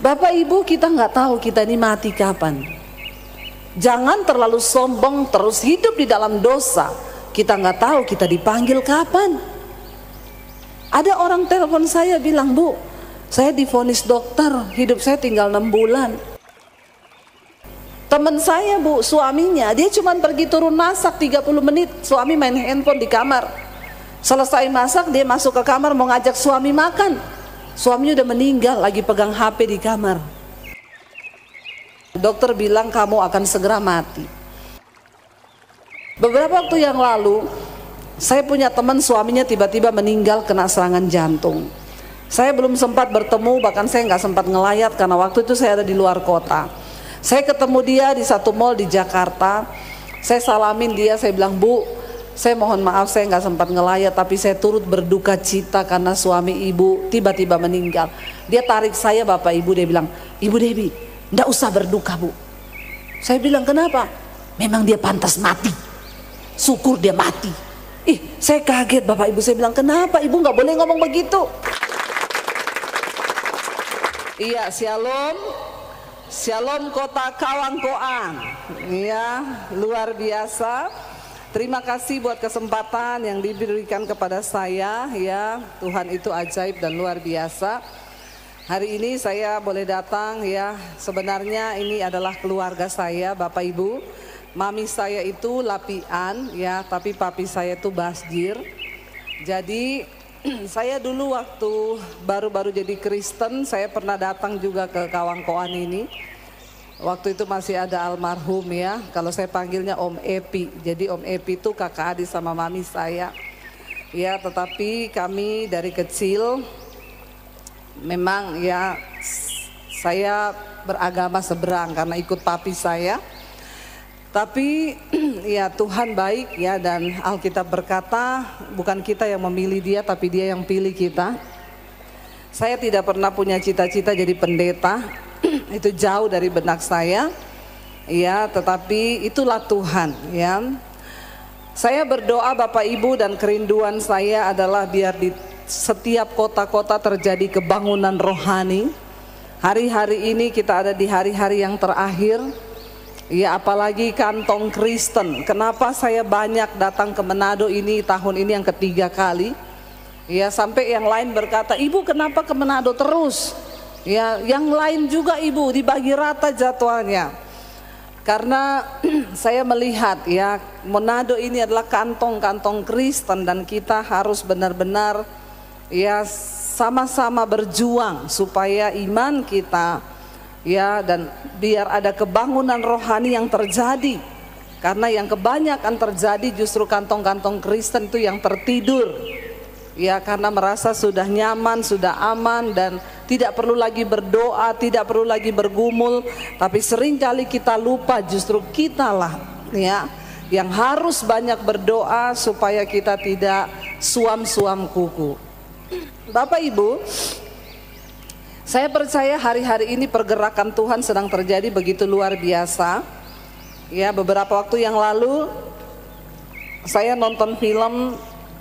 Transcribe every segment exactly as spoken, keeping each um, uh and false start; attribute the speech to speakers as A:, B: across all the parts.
A: Bapak Ibu, kita nggak tahu kita ini mati kapan. Jangan terlalu sombong terus hidup di dalam dosa. Kita nggak tahu kita dipanggil kapan. Ada orang telepon saya bilang, "Bu, saya divonis dokter, hidup saya tinggal enam bulan." Teman saya, Bu, suaminya, dia cuma pergi turun masak tiga puluh menit, suami main handphone di kamar. Selesai masak, dia masuk ke kamar mau ngajak suami makan. Suaminya udah meninggal, lagi pegang H P di kamar. Dokter bilang kamu akan segera mati. Beberapa waktu yang lalu, saya punya teman suaminya tiba-tiba meninggal kena serangan jantung. Saya belum sempat bertemu, bahkan saya nggak sempat ngelayat karena waktu itu saya ada di luar kota. Saya ketemu dia di satu mall di Jakarta. Saya salamin dia, saya bilang, "Bu, saya mohon maaf saya nggak sempat ngelayat, tapi saya turut berduka cita karena suami ibu tiba-tiba meninggal." Dia tarik saya, "Bapak Ibu," dia bilang, "Ibu Debbie, nggak usah berduka, Bu." Saya bilang, "Kenapa?" "Memang dia pantas mati. Syukur dia mati." Ih, saya kaget, Bapak Ibu. Saya bilang, "Kenapa Ibu nggak boleh ngomong begitu?" Iya, shalom. Shalom kota Kawangkoan. Iya, luar biasa. Terima kasih buat kesempatan yang diberikan kepada saya, ya. Tuhan itu ajaib dan luar biasa. Hari ini saya boleh datang, ya. Sebenarnya ini adalah keluarga saya, Bapak Ibu. Mami saya itu Lapian, ya, tapi papi saya itu Basjir. Jadi saya dulu waktu baru-baru jadi Kristen, saya pernah datang juga ke Kawangkoan ini. Waktu itu masih ada almarhum, ya, kalau saya panggilnya Om Epi. Jadi Om Epi itu kakak adik sama mami saya. Ya, tetapi kami dari kecil memang, ya, saya beragama seberang karena ikut papi saya. Tapi ya Tuhan baik, ya, dan Alkitab berkata bukan kita yang memilih dia tapi dia yang pilih kita. Saya tidak pernah punya cita-cita jadi pendeta. Itu jauh dari benak saya, ya, tetapi itulah Tuhan, ya. Saya berdoa Bapak Ibu, dan kerinduan saya adalah biar di setiap kota-kota terjadi kebangunan rohani. Hari-hari ini kita ada di hari-hari yang terakhir, ya, apalagi kantong Kristen. Kenapa saya banyak datang ke Manado ini tahun ini yang ketiga kali, ya, sampai yang lain berkata, "Ibu kenapa ke Manado terus?" Ya, yang lain juga Ibu dibagi rata jadwalnya. Karena saya melihat, ya, Manado ini adalah kantong-kantong Kristen dan kita harus benar-benar, ya, sama-sama berjuang supaya iman kita, ya, dan biar ada kebangunan rohani yang terjadi. Karena yang kebanyakan terjadi justru kantong-kantong Kristen itu yang tertidur, ya, karena merasa sudah nyaman, sudah aman, dan tidak perlu lagi berdoa, tidak perlu lagi bergumul. Tapi seringkali kita lupa justru kitalah, ya, yang harus banyak berdoa supaya kita tidak suam-suam kuku. Bapak Ibu, saya percaya hari-hari ini pergerakan Tuhan sedang terjadi begitu luar biasa. Ya, beberapa waktu yang lalu saya nonton film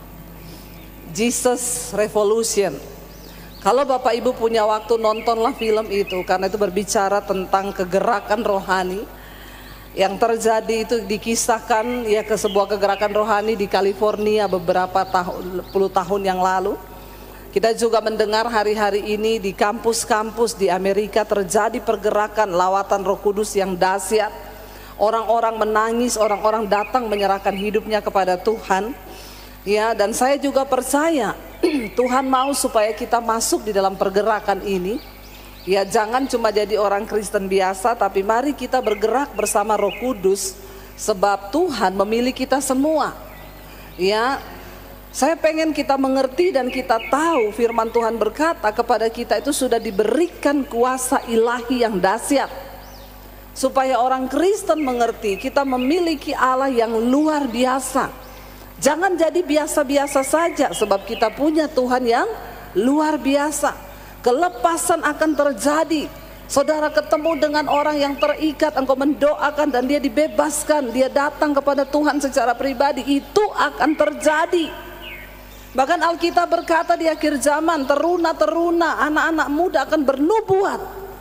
A: Jesus Revolution. Kalau Bapak Ibu punya waktu, nontonlah film itu, karena itu berbicara tentang kegerakan rohani yang terjadi. Itu dikisahkan, ya, ke sebuah kegerakan rohani di California beberapa tahun, puluh tahun yang lalu. Kita juga mendengar hari-hari ini di kampus-kampus di Amerika terjadi pergerakan lawatan Roh Kudus yang dahsyat. Orang-orang menangis, orang-orang datang menyerahkan hidupnya kepada Tuhan. Ya, dan saya juga percaya Tuhan mau supaya kita masuk di dalam pergerakan ini. Ya, jangan cuma jadi orang Kristen biasa, tapi mari kita bergerak bersama Roh Kudus, sebab Tuhan memilih kita semua. Ya, saya pengen kita mengerti dan kita tahu firman Tuhan berkata kepada kita itu sudah diberikan kuasa ilahi yang dahsyat. Supaya orang Kristen mengerti kita memiliki Allah yang luar biasa. Jangan jadi biasa-biasa saja, sebab kita punya Tuhan yang luar biasa. Kelepasan akan terjadi. Saudara ketemu dengan orang yang terikat, engkau mendoakan dan dia dibebaskan, dia datang kepada Tuhan secara pribadi, itu akan terjadi. Bahkan Alkitab berkata di akhir zaman, teruna-teruna, anak-anak muda akan bernubuat.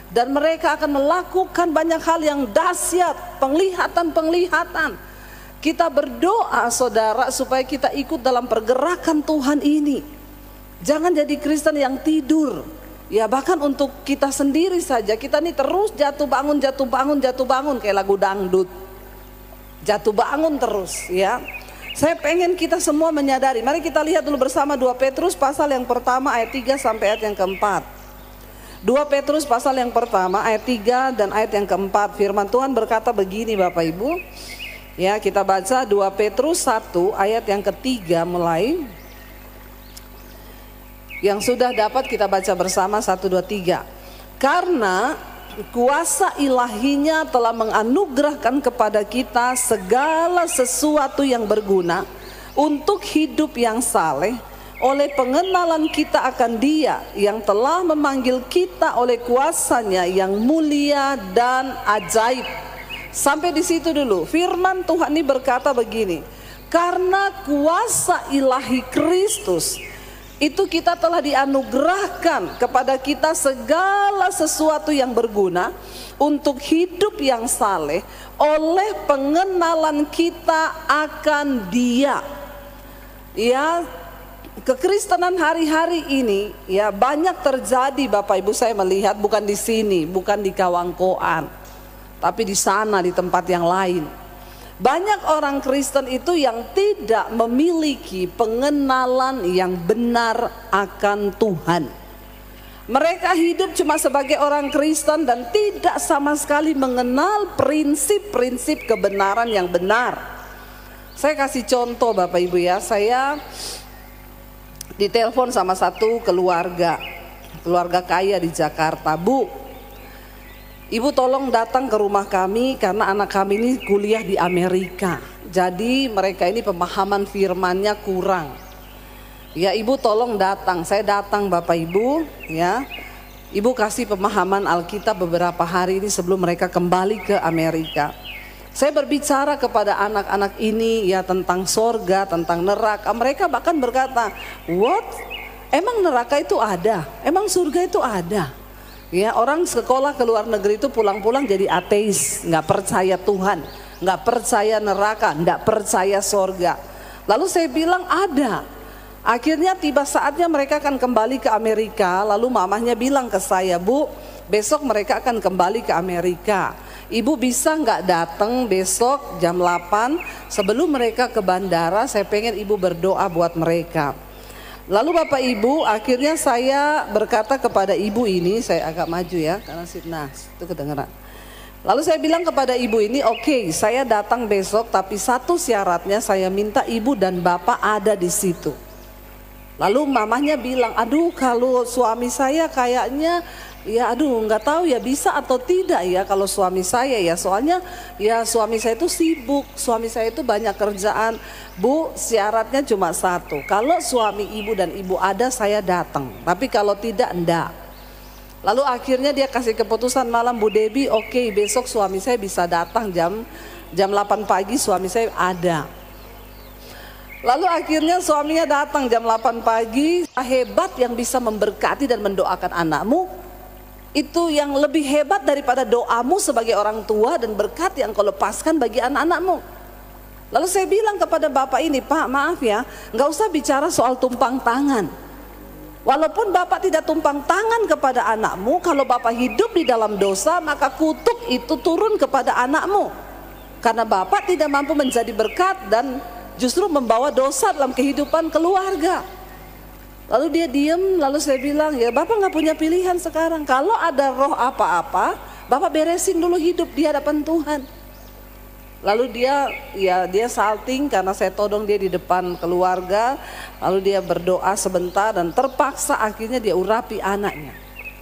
A: Dan mereka akan melakukan banyak hal yang dahsyat, penglihatan-penglihatan. Kita berdoa saudara supaya kita ikut dalam pergerakan Tuhan ini. Jangan jadi Kristen yang tidur. Ya bahkan untuk kita sendiri saja, kita ini terus jatuh bangun, jatuh bangun, jatuh bangun kayak lagu dangdut. Jatuh bangun terus ya. Saya pengen kita semua menyadari. Mari kita lihat dulu bersama dua Petrus pasal yang pertama ayat tiga sampai ayat yang keempat. dua Petrus pasal yang pertama ayat tiga dan ayat yang keempat. Firman Tuhan berkata begini Bapak Ibu. Ya, kita baca dua Petrus satu ayat yang ketiga mulai. Yang sudah dapat kita baca bersama satu dua tiga. Karena kuasa ilahinya telah menganugerahkan kepada kita segala sesuatu yang berguna untuk hidup yang saleh, oleh pengenalan kita akan Dia yang telah memanggil kita oleh kuasanya yang mulia dan ajaib. Sampai di situ dulu. Firman Tuhan ini berkata begini, karena kuasa ilahi Kristus itu kita telah dianugerahkan kepada kita segala sesuatu yang berguna untuk hidup yang saleh oleh pengenalan kita akan Dia. Ya, kekristenan hari-hari ini ya banyak terjadi Bapak Ibu, saya melihat bukan di sini, bukan di Kawangkoan, tapi di sana di tempat yang lain. Banyak orang Kristen itu yang tidak memiliki pengenalan yang benar akan Tuhan. Mereka hidup cuma sebagai orang Kristen dan tidak sama sekali mengenal prinsip-prinsip kebenaran yang benar. Saya kasih contoh Bapak Ibu ya, saya ditelepon sama satu keluarga, keluarga kaya di Jakarta. Bu, Ibu tolong datang ke rumah kami karena anak kami ini kuliah di Amerika. Jadi mereka ini pemahaman firmannya kurang. Ya Ibu tolong datang. Saya datang Bapak Ibu ya. Ibu kasih pemahaman Alkitab beberapa hari ini sebelum mereka kembali ke Amerika. Saya berbicara kepada anak-anak ini ya tentang sorga, tentang neraka. Mereka bahkan berkata, what? Emang neraka itu ada? Emang surga itu ada? Ya, orang sekolah ke luar negeri itu pulang-pulang jadi ateis, nggak percaya Tuhan, nggak percaya neraka, nggak percaya sorga. Lalu saya bilang ada. Akhirnya tiba saatnya mereka akan kembali ke Amerika. Lalu mamahnya bilang ke saya, Bu, besok mereka akan kembali ke Amerika. Ibu bisa nggak datang besok jam delapan sebelum mereka ke bandara? Saya pengen ibu berdoa buat mereka. Lalu Bapak Ibu, akhirnya saya berkata kepada ibu ini, saya agak maju ya, karena nah itu kedengeran. Lalu saya bilang kepada ibu ini, oke okay, saya datang besok, tapi satu syaratnya saya minta ibu dan bapak ada di situ. Lalu mamahnya bilang, aduh kalau suami saya kayaknya, ya aduh nggak tahu ya bisa atau tidak ya kalau suami saya ya, soalnya ya suami saya itu sibuk, suami saya itu banyak kerjaan. Bu, syaratnya cuma satu, kalau suami ibu dan ibu ada saya datang, tapi kalau tidak enggak. Lalu akhirnya dia kasih keputusan malam, Bu Debbie oke okay, besok suami saya bisa datang jam jam delapan pagi, suami saya ada. Lalu akhirnya suaminya datang jam delapan pagi. Hebat yang bisa memberkati dan mendoakan anakmu, itu yang lebih hebat daripada doamu sebagai orang tua dan berkat yang kau lepaskan bagi anak-anakmu. Lalu saya bilang kepada bapak ini, Pak maaf ya, nggak usah bicara soal tumpang tangan. Walaupun bapak tidak tumpang tangan kepada anakmu, kalau bapak hidup di dalam dosa maka kutuk itu turun kepada anakmu. Karena bapak tidak mampu menjadi berkat dan justru membawa dosa dalam kehidupan keluarga. Lalu dia diam, lalu saya bilang, ya bapak nggak punya pilihan sekarang. Kalau ada roh apa-apa, bapak beresin dulu hidup di hadapan Tuhan. Lalu dia ya dia salting karena saya todong dia di depan keluarga. Lalu dia berdoa sebentar dan terpaksa akhirnya dia urapi anaknya.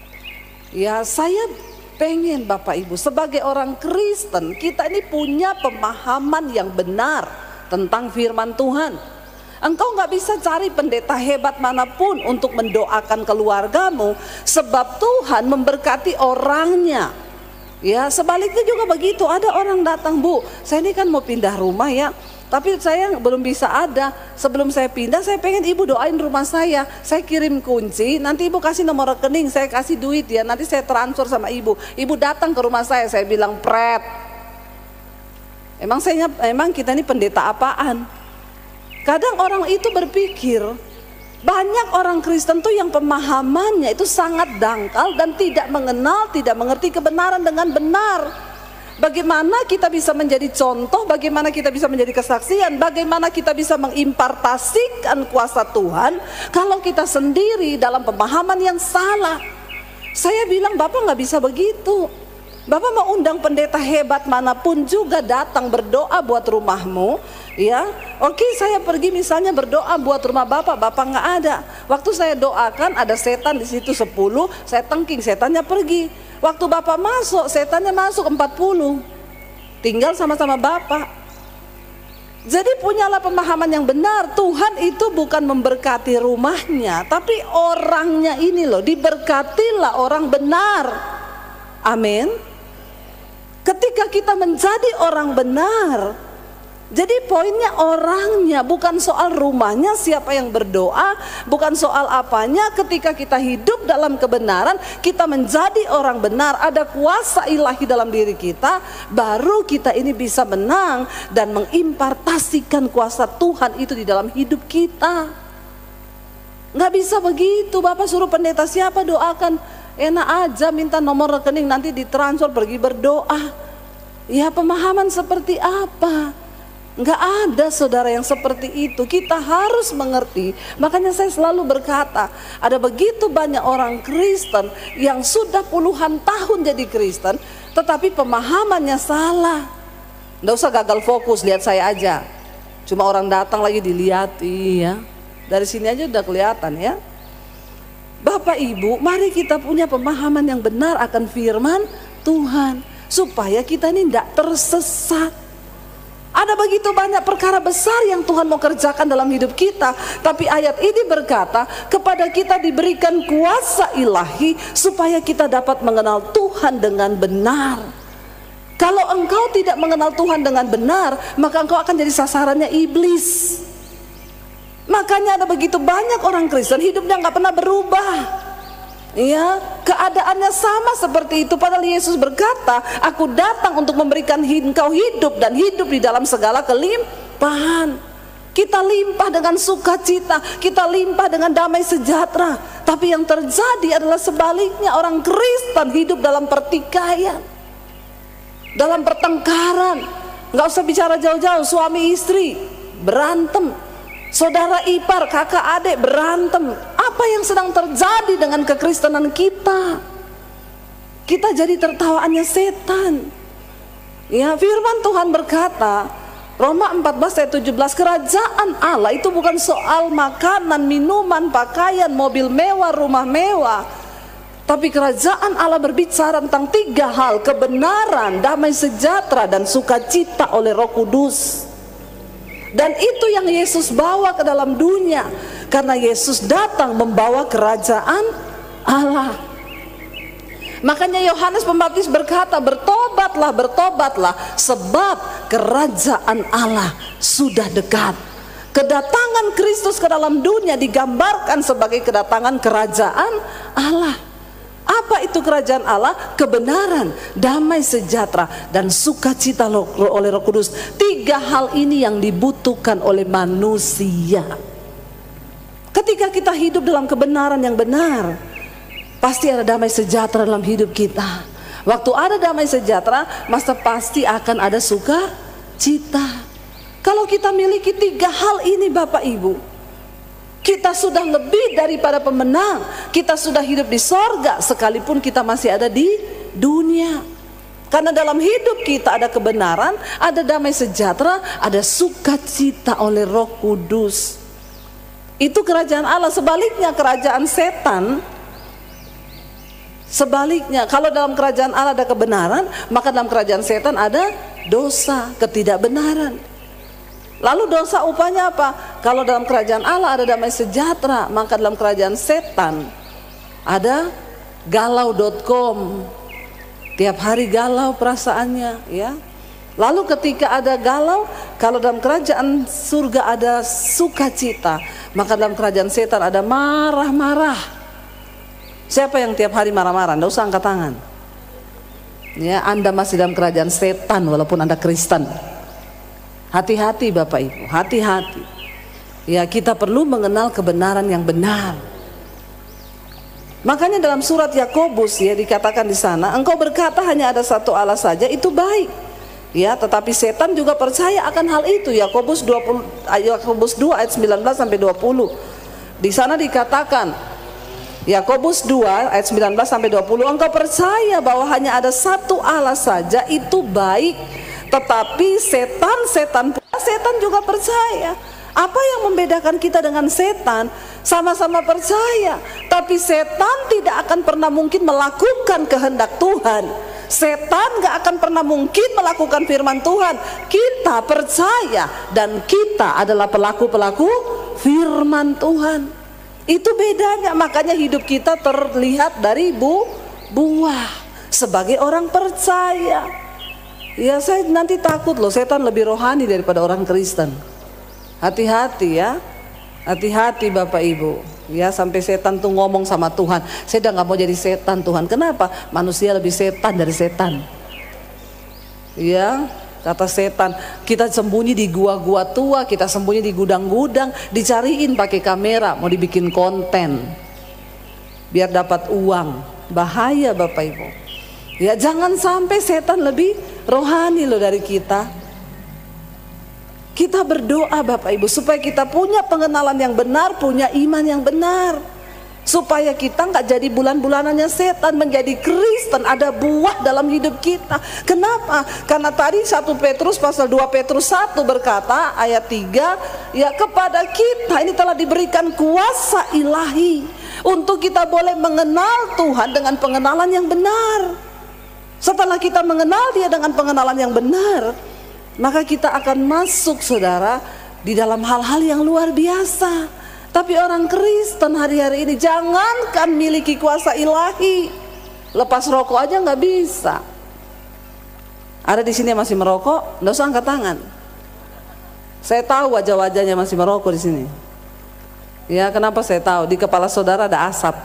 A: Ya saya pengen Bapak Ibu sebagai orang Kristen kita ini punya pemahaman yang benar tentang firman Tuhan. Engkau nggak bisa cari pendeta hebat manapun untuk mendoakan keluargamu, sebab Tuhan memberkati orangnya. Ya sebaliknya juga begitu, ada orang datang, Bu saya ini kan mau pindah rumah ya, Tapi saya belum bisa ada. Sebelum saya pindah, saya pengen ibu doain rumah saya. Saya kirim kunci, nanti ibu kasih nomor rekening, saya kasih duit ya, nanti saya transfer sama ibu. Ibu datang ke rumah saya, saya bilang, pret. Emang saya, emang kita ini pendeta apaan? Kadang orang itu berpikir, banyak orang Kristen tuh yang pemahamannya itu sangat dangkal dan tidak mengenal, tidak mengerti kebenaran dengan benar. Bagaimana kita bisa menjadi contoh, bagaimana kita bisa menjadi kesaksian, bagaimana kita bisa mengimpartasikan kuasa Tuhan kalau kita sendiri dalam pemahaman yang salah. Saya bilang, Bapak nggak bisa begitu. Bapak mau undang pendeta hebat manapun juga datang berdoa buat rumahmu, ya. Oke, saya pergi misalnya berdoa buat rumah Bapak, Bapak nggak ada. Waktu saya doakan ada setan di situ sepuluh, saya tengking, setannya pergi. Waktu Bapak masuk, setannya masuk empat puluh. Tinggal sama-sama Bapak. Jadi punyalah pemahaman yang benar. Tuhan itu bukan memberkati rumahnya, tapi orangnya ini loh, diberkatilah orang benar. Amin. Ketika kita menjadi orang benar, jadi poinnya orangnya, bukan soal rumahnya, siapa yang berdoa, bukan soal apanya. Ketika kita hidup dalam kebenaran, kita menjadi orang benar, ada kuasa ilahi dalam diri kita, baru kita ini bisa menang dan mengimpartasikan kuasa Tuhan itu di dalam hidup kita. Nggak bisa begitu, Bapak suruh pendeta siapa doakan, enak aja minta nomor rekening nanti ditransfer pergi berdoa. Ya pemahaman seperti apa? Nggak ada saudara yang seperti itu. Kita harus mengerti. Makanya saya selalu berkata, ada begitu banyak orang Kristen yang sudah puluhan tahun jadi Kristen, tetapi pemahamannya salah. Nggak usah gagal fokus, lihat saya aja. Cuma orang datang lagi dilihat, iya. Dari sini aja udah kelihatan ya. Bapak Ibu, mari kita punya pemahaman yang benar akan firman Tuhan, supaya kita ini tidak tersesat. Ada begitu banyak perkara besar yang Tuhan mau kerjakan dalam hidup kita, tapi ayat ini berkata kepada kita diberikan kuasa ilahi supaya kita dapat mengenal Tuhan dengan benar. Kalau engkau tidak mengenal Tuhan dengan benar, maka engkau akan jadi sasarannya iblis. Makanya ada begitu banyak orang Kristen hidupnya nggak pernah berubah. Ya, keadaannya sama seperti itu. Padahal Yesus berkata, aku datang untuk memberikan engkau hidup dan hidup di dalam segala kelimpahan. Kita limpah dengan sukacita, kita limpah dengan damai sejahtera. Tapi yang terjadi adalah sebaliknya, orang Kristen hidup dalam pertikaian, dalam pertengkaran. Nggak usah bicara jauh-jauh, suami istri berantem, saudara ipar, kakak adik berantem. Apa yang sedang terjadi dengan kekristenan kita? Kita jadi tertawaannya setan. Ya, firman Tuhan berkata, Roma empat belas ayat tujuh belas, kerajaan Allah itu bukan soal makanan, minuman, pakaian, mobil mewah, rumah mewah. Tapi kerajaan Allah berbicara tentang tiga hal: kebenaran, damai sejahtera, dan sukacita oleh Roh Kudus. Dan itu yang Yesus bawa ke dalam dunia, karena Yesus datang membawa kerajaan Allah. Makanya Yohanes Pembaptis berkata, bertobatlah, bertobatlah, sebab kerajaan Allah sudah dekat. Kedatangan Kristus ke dalam dunia digambarkan sebagai kedatangan kerajaan Allah. Apa itu kerajaan Allah? Kebenaran, damai sejahtera, dan sukacita oleh Roh Kudus. Tiga hal ini yang dibutuhkan oleh manusia. Ketika kita hidup dalam kebenaran yang benar, pasti ada damai sejahtera dalam hidup kita. Waktu ada damai sejahtera, maka pasti akan ada sukacita. Kalau kita miliki tiga hal ini Bapak Ibu, kita sudah lebih daripada pemenang. Kita sudah hidup di sorga sekalipun kita masih ada di dunia. Karena dalam hidup kita ada kebenaran, ada damai sejahtera, ada sukacita oleh Roh Kudus. Itu kerajaan Allah. Sebaliknya kerajaan setan, sebaliknya, kalau dalam kerajaan Allah ada kebenaran, maka dalam kerajaan setan ada dosa, ketidakbenaran. Lalu dosa upahnya apa? Kalau dalam kerajaan Allah ada damai sejahtera, maka dalam kerajaan setan ada galau dot com. Tiap hari galau perasaannya, ya. Lalu ketika ada galau, kalau dalam kerajaan surga ada sukacita, maka dalam kerajaan setan ada marah-marah. Siapa yang tiap hari marah-marah? Nggak usah angkat tangan. Ya, Anda masih dalam kerajaan setan walaupun Anda Kristen. Hati-hati Bapak Ibu, hati-hati. Ya, kita perlu mengenal kebenaran yang benar. Makanya dalam surat Yakobus ya dikatakan di sana, engkau berkata hanya ada satu Allah saja, itu baik. Ya, tetapi setan juga percaya akan hal itu. Yakobus dua puluh Yakobus dua ayat sembilan belas sampai dua puluh. Di sana dikatakan Yakobus dua ayat sembilan belas sampai dua puluh, engkau percaya bahwa hanya ada satu Allah saja, itu baik. Tetapi setan-setan pula setan juga percaya. Apa yang membedakan kita dengan setan? Sama-sama percaya, tapi setan tidak akan pernah mungkin melakukan kehendak Tuhan. Setan gak akan pernah mungkin melakukan firman Tuhan. Kita percaya dan kita adalah pelaku-pelaku firman Tuhan. Itu bedanya, makanya hidup kita terlihat dari bu, buah sebagai orang percaya. Ya, saya nanti takut loh, setan lebih rohani daripada orang Kristen. Hati-hati ya, hati-hati Bapak Ibu. Ya, sampai setan tuh ngomong sama Tuhan, saya udah gak mau jadi setan Tuhan. Kenapa? Manusia lebih setan dari setan. Ya, kata setan, kita sembunyi di gua-gua tua, kita sembunyi di gudang-gudang, dicariin pakai kamera, mau dibikin konten biar dapat uang. Bahaya Bapak Ibu. Ya, jangan sampai setan lebih rohani loh dari kita. Kita berdoa Bapak Ibu supaya kita punya pengenalan yang benar, punya iman yang benar, supaya kita nggak jadi bulan-bulanannya setan, menjadi Kristen, ada buah dalam hidup kita. Kenapa? Karena tadi satu Petrus pasal dua Petrus satu berkata ayat tiga, ya kepada kita ini telah diberikan kuasa ilahi untuk kita boleh mengenal Tuhan dengan pengenalan yang benar. Setelah kita mengenal Dia dengan pengenalan yang benar, maka kita akan masuk saudara di dalam hal-hal yang luar biasa. Tapi orang Kristen hari-hari ini jangankan miliki kuasa ilahi, lepas rokok aja nggak bisa. Ada di sini yang masih merokok, nggak usah angkat tangan. Saya tahu wajah-wajahnya masih merokok di sini. Ya, kenapa saya tahu? Di kepala saudara ada asap.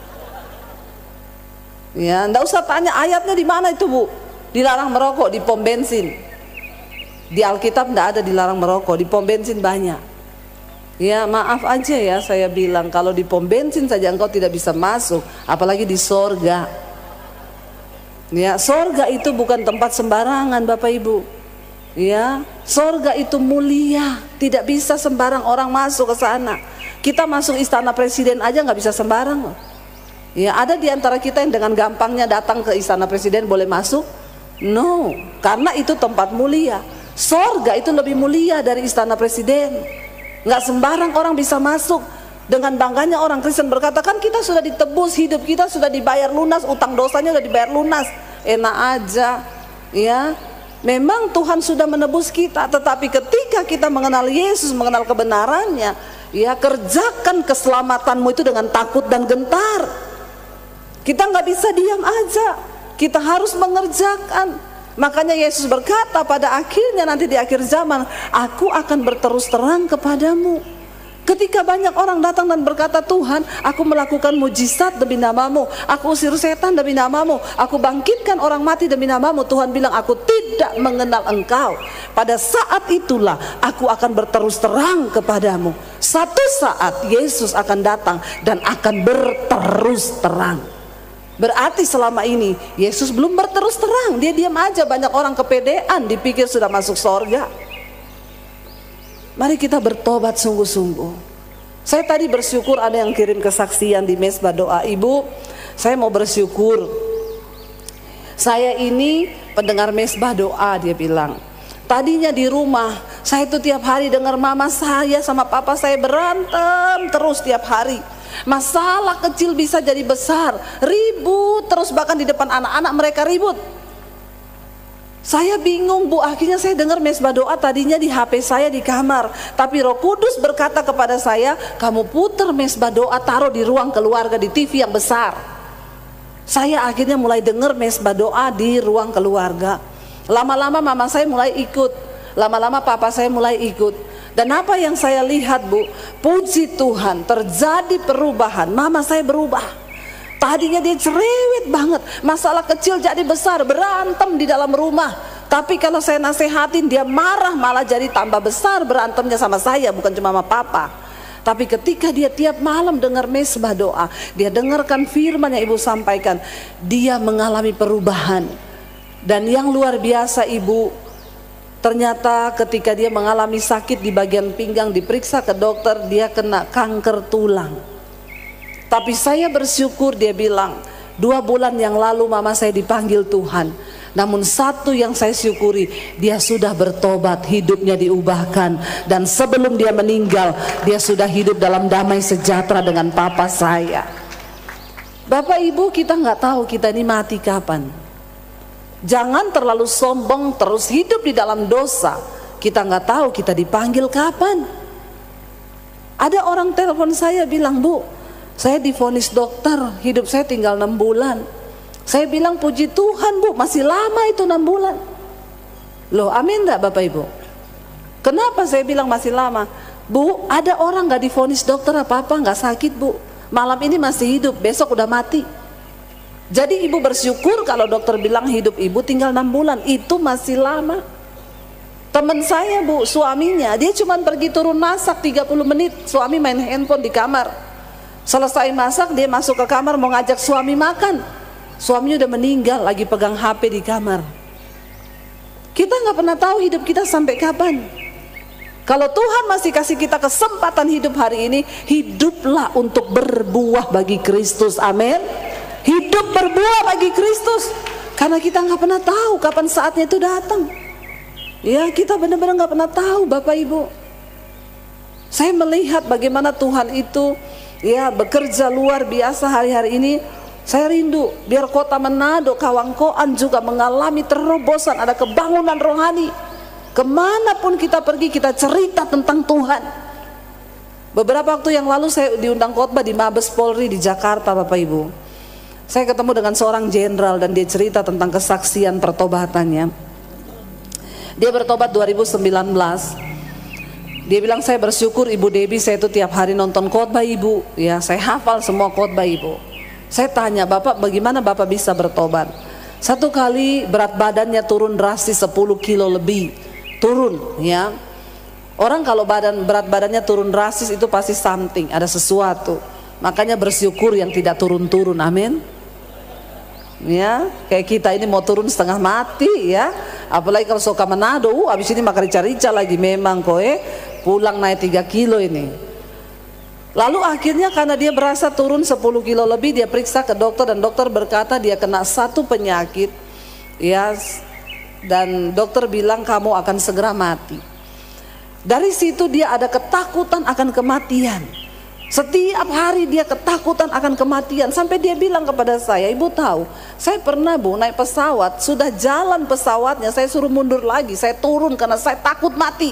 A: Ya, nggak usah tanya ayatnya di mana itu Bu. Dilarang merokok di pom bensin. Di Alkitab tidak ada dilarang merokok, di pom bensin banyak. Ya, maaf aja ya saya bilang, kalau di pom bensin saja engkau tidak bisa masuk, apalagi di sorga. Ya, sorga itu bukan tempat sembarangan Bapak Ibu. Ya, sorga itu mulia, tidak bisa sembarang orang masuk ke sana. Kita masuk istana presiden aja nggak bisa sembarang. Ya, ada di antara kita yang dengan gampangnya datang ke istana presiden boleh masuk? No, karena itu tempat mulia. Sorga itu lebih mulia dari istana presiden. Nggak sembarang orang bisa masuk. Dengan bangganya orang Kristen berkata, kan kita sudah ditebus, hidup kita sudah dibayar lunas, utang dosanya sudah dibayar lunas. Enak aja. Ya, memang Tuhan sudah menebus kita, tetapi ketika kita mengenal Yesus, mengenal kebenarannya, ya kerjakan keselamatanmu itu dengan takut dan gentar. Kita nggak bisa diam aja, kita harus mengerjakan. Makanya Yesus berkata pada akhirnya nanti di akhir zaman, aku akan berterus terang kepadamu. Ketika banyak orang datang dan berkata, Tuhan, aku melakukan mujizat demi namamu, aku usir setan demi namamu, aku bangkitkan orang mati demi namamu, Tuhan bilang, aku tidak mengenal engkau. Pada saat itulah aku akan berterus terang kepadamu. Satu saat Yesus akan datang dan akan berterus terang. Berarti selama ini Yesus belum berterus terang, dia diam aja. Banyak orang kepedean, dipikir sudah masuk sorga. Mari kita bertobat sungguh-sungguh. Saya tadi bersyukur ada yang kirim kesaksian di mesbah doa. Ibu, saya mau bersyukur, saya ini pendengar mesbah doa, dia bilang. Tadinya di rumah saya itu tiap hari dengar mama saya sama papa saya berantem terus tiap hari. Masalah kecil bisa jadi besar, ribut terus, bahkan di depan anak-anak mereka ribut. Saya bingung Bu, akhirnya saya dengar mesbah doa tadinya di H P saya di kamar, tapi Roh Kudus berkata kepada saya, kamu putar mesbah doa, taruh di ruang keluarga di T V yang besar. Saya akhirnya mulai dengar mesbah doa di ruang keluarga. Lama-lama mama saya mulai ikut, lama-lama papa saya mulai ikut. Dan apa yang saya lihat, Bu, puji Tuhan, terjadi perubahan. Mama saya berubah. Tadinya dia cerewet banget, masalah kecil jadi besar, berantem di dalam rumah. Tapi kalau saya nasehatin, dia marah, malah jadi tambah besar berantemnya sama saya, bukan cuma sama papa. Tapi ketika dia tiap malam dengar mesbah doa, dia dengarkan firman yang ibu sampaikan, dia mengalami perubahan. Dan yang luar biasa, ibu, ternyata ketika dia mengalami sakit di bagian pinggang, diperiksa ke dokter, dia kena kanker tulang. Tapi saya bersyukur, dia bilang, dua bulan yang lalu mama saya dipanggil Tuhan. Namun satu yang saya syukuri, dia sudah bertobat, hidupnya diubahkan. Dan sebelum dia meninggal, dia sudah hidup dalam damai sejahtera dengan papa saya. Bapak ibu, kita nggak tahu kita ini mati kapan. Jangan terlalu sombong terus hidup di dalam dosa. Kita nggak tahu kita dipanggil kapan. Ada orang telepon saya bilang, Bu, saya divonis dokter, hidup saya tinggal enam bulan. Saya bilang, puji Tuhan, Bu, masih lama itu enam bulan. Loh, amin enggak Bapak Ibu? Kenapa saya bilang masih lama? Bu, ada orang nggak divonis dokter apa-apa, nggak sakit, Bu. Malam ini masih hidup, besok udah mati. Jadi ibu bersyukur kalau dokter bilang hidup ibu tinggal enam bulan, itu masih lama. Teman saya, Bu, suaminya, dia cuma pergi turun masak tiga puluh menit, suami main handphone di kamar. Selesai masak, dia masuk ke kamar mau ngajak suami makan. Suaminya udah meninggal, lagi pegang H P di kamar. Kita nggak pernah tahu hidup kita sampai kapan. Kalau Tuhan masih kasih kita kesempatan hidup hari ini, hiduplah untuk berbuah bagi Kristus. Amin. Hidup berbuah bagi Kristus, karena kita nggak pernah tahu kapan saatnya itu datang. Ya, kita benar-benar nggak pernah tahu, Bapak Ibu. Saya melihat bagaimana Tuhan itu ya bekerja luar biasa hari-hari ini. Saya rindu biar kota Manado, Kawangkoan juga mengalami terobosan, ada kebangunan rohani. Kemanapun kita pergi, kita cerita tentang Tuhan. Beberapa waktu yang lalu saya diundang khotbah di Mabes Polri di Jakarta, Bapak Ibu. Saya ketemu dengan seorang jenderal dan dia cerita tentang kesaksian pertobatannya. Dia bertobat dua ribu sembilan belas. Dia bilang, saya bersyukur Ibu Debbie, saya itu tiap hari nonton khotbah Ibu. Ya, saya hafal semua khotbah Ibu. Saya tanya, Bapak, bagaimana Bapak bisa bertobat? Satu kali berat badannya turun drastis sepuluh kilo lebih. Turun, ya. Orang kalau badan berat badannya turun drastis itu pasti something, ada sesuatu. Makanya bersyukur yang tidak turun-turun, amin. Ya, kayak kita ini mau turun setengah mati, ya. Apalagi kalau suka Manado, uh, abis ini makan rica-rica lagi, memang koe pulang naik tiga kilo ini. Lalu akhirnya karena dia berasa turun sepuluh kilo lebih, dia periksa ke dokter dan dokter berkata dia kena satu penyakit, ya, dan dokter bilang kamu akan segera mati. Dari situ dia ada ketakutan akan kematian. Setiap hari dia ketakutan akan kematian, sampai dia bilang kepada saya, Ibu tahu, saya pernah, Bu, naik pesawat, sudah jalan pesawatnya, saya suruh mundur lagi, saya turun karena saya takut mati.